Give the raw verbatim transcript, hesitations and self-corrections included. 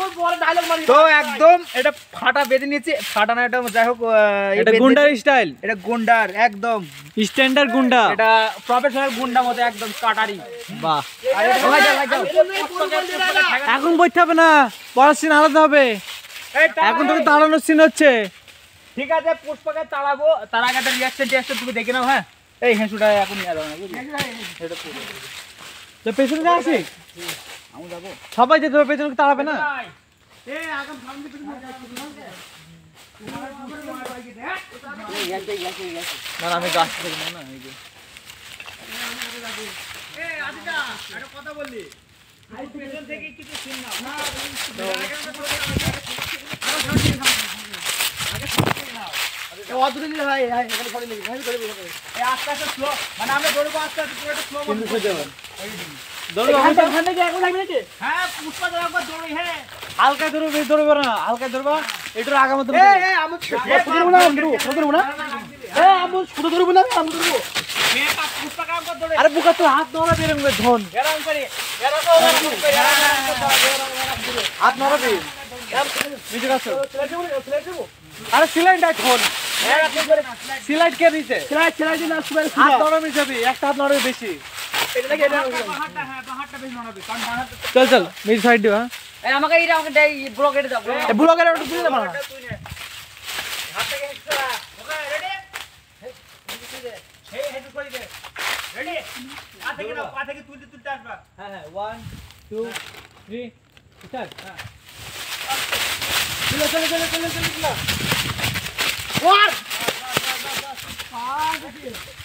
তো একদম এটা ফাটা বেঁধে নিয়েছে, ফাটা না এটা যাই হোক এটা গুন্ডার স্টাইল, এটা গুন্ডার একদম স্ট্যান্ডার্ড গুন্ডা, এটা প্রফেশনাল গুন্ডা মতো একদম কাটারি। বাহ এখন বইতে হবে না, পরের সিন আলাদা হবে, এখন তোকে তাড়ানোর সিন হচ্ছে। ঠিক আছে পুষ্পাকে তাড়াবো, তার আগে একটা রিয়াকশন টিয়াকশন তুমি দেখে নাও। হ্যাঁ এই হেঁসুটা এখন নিয়ে যাও না বুঝলি, তো পেছনে যা আসি আমি যাবো, সবাই যেতে হবে, পেছনে তাড়াবে না। আমি গাছ থেকে না কথা বললি পেছন থেকে কিছু সিন নাও। মানে আমরা দৌড়বো আস্তে আস্তে, পুরোটা স্লো হালকা ধরবো, বেশি ধরবো না, হালকা ধরবা, এটার আগা মতো আরে বুকা তো হাত নড়া বেরোবে ধন, হাত নড়াবে আরে সিলাইট ধন, সিলাইট কে দিছে, হাত নড়াবে যাবে, একটা হাত নড়াবে বেশি। চল চল মেরি সাইড দিবা, আমাকে এইটা আমাকে দেই ব্লগের দাও, এই ব্লগের একটু দিয়ে দাও না, হাত থেকে হিস্ট্রা ওকে রেডি, এই হেড করে দে রেডি, পা থেকে নাও, পা থেকে তুলতে তুলতে আসবা। হ্যাঁ হ্যাঁ ওয়ান টু থ্রি স্টার্ট। হ্যাঁ চলো চলো চলো চলো চলো ওয়ান